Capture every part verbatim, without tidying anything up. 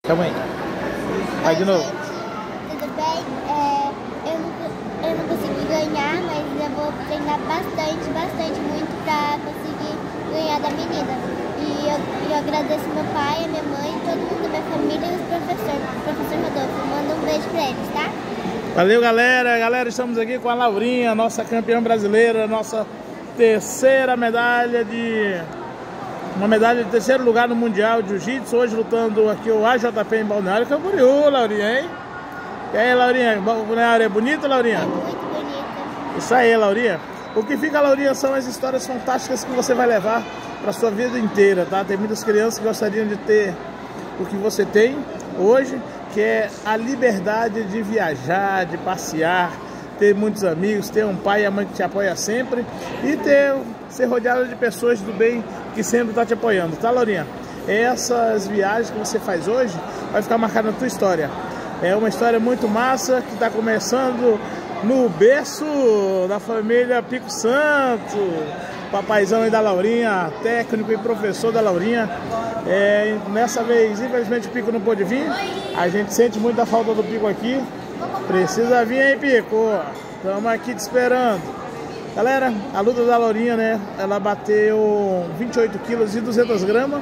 Calma aí. Vai de novo. Tudo bem? É, eu, não, eu não consegui ganhar, mas eu vou treinar bastante, bastante, muito pra conseguir ganhar da menina. E eu, eu agradeço meu pai, a minha mãe, todo mundo da minha família e os professores. Professor Rodolfo, manda um beijo pra eles, tá? Valeu, galera. Galera, estamos aqui com a Laurinha, nossa campeã brasileira, nossa terceira medalha de... Uma medalha de terceiro lugar no Mundial de Jiu-Jitsu, hoje lutando aqui o A J P em Balneário Camboriú, Laurinha, hein? E aí, Laurinha, Balneário é bonito, Laurinha? É muito bonita. Isso aí, Laurinha. O que fica, Laurinha, são as histórias fantásticas que você vai levar para sua vida inteira, tá? Tem muitas crianças que gostariam de ter o que você tem hoje, que é a liberdade de viajar, de passear, ter muitos amigos, ter um pai e a mãe que te apoia sempre e ter, ser rodeado de pessoas do bem que sempre está te apoiando, tá, Laurinha? Essas viagens que você faz hoje vai ficar marcada na tua história. É uma história muito massa que está começando no berço da família Pico Santo, papaizão aí da Laurinha, técnico e professor da Laurinha. É, nessa vez, infelizmente, o Pico não pôde vir. A gente sente muita falta do Pico aqui. Precisa vir aí, Pico. Estamos aqui te esperando. Galera, a luta da Laurinha, né? Ela bateu vinte e oito quilos e duzentas gramas.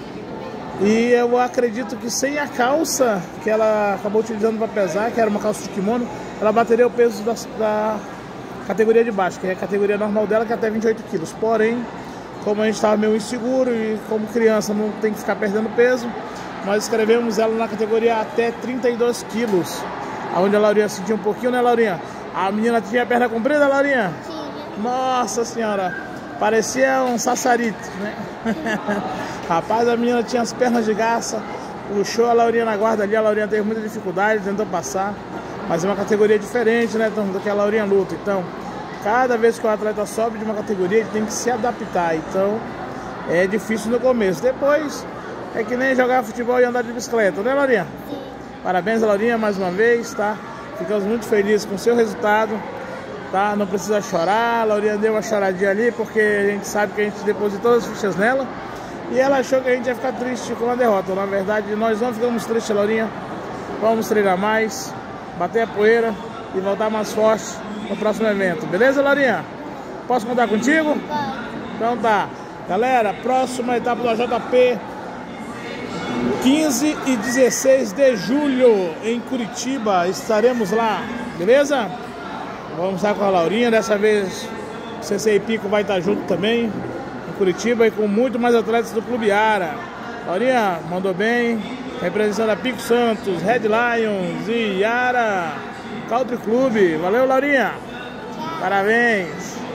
E eu acredito que sem a calça que ela acabou utilizando para pesar, que era uma calça de kimono, ela bateria o peso da, da categoria de baixo, que é a categoria normal dela, que é até vinte e oito quilos. Porém, como a gente estava meio inseguro e como criança não tem que ficar perdendo peso, nós escrevemos ela na categoria até trinta e dois quilos. Onde a Laurinha sentiu um pouquinho, né, Laurinha? A menina tinha a perna comprida, Laurinha? Tinha. Nossa senhora, parecia um sassarito, né? Rapaz, a menina tinha as pernas de garça, puxou a Laurinha na guarda ali, a Laurinha teve muita dificuldade, tentou passar, mas é uma categoria diferente, né, do que a Laurinha luta. Então, cada vez que o atleta sobe de uma categoria, ele tem que se adaptar, então é difícil no começo. Depois, é que nem jogar futebol e andar de bicicleta, né, Laurinha? Sim. Parabéns, Laurinha, mais uma vez, tá? Ficamos muito felizes com o seu resultado, tá? Não precisa chorar, a Laurinha deu uma choradinha ali, porque a gente sabe que a gente depositou as fichas nela, e ela achou que a gente ia ficar triste com a derrota. Na verdade, nós não ficamos tristes, Laurinha. Vamos treinar mais, bater a poeira e voltar mais forte no próximo evento. Beleza, Laurinha? Posso contar contigo? Pode. Então tá. Galera, próxima etapa do A J P, quinze e dezesseis de julho, em Curitiba. Estaremos lá, beleza? Vamos estar com a Laurinha. Dessa vez o Sensei Pico vai estar junto também, em Curitiba, e com muito mais atletas do Clube Ara. Laurinha mandou bem, representando a Pico Santos, Red Lions e Ara Country Clube. Valeu, Laurinha. Tchau. Parabéns.